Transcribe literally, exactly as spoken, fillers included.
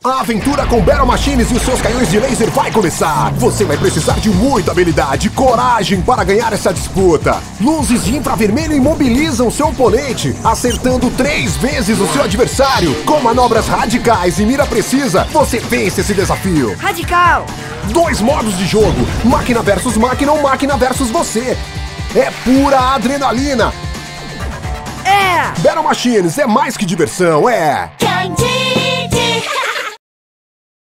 A aventura com Battle Machines e os seus canhões de laser vai começar! Você vai precisar de muita habilidade e coragem para ganhar essa disputa! Luzes de infravermelho imobilizam seu oponente, acertando três vezes o seu adversário! Com manobras radicais e mira precisa, você vence esse desafio! Radical! Dois modos de jogo, máquina versus máquina ou máquina versus você! É pura adrenalina! É! Battle Machines é mais que diversão, é... Candy!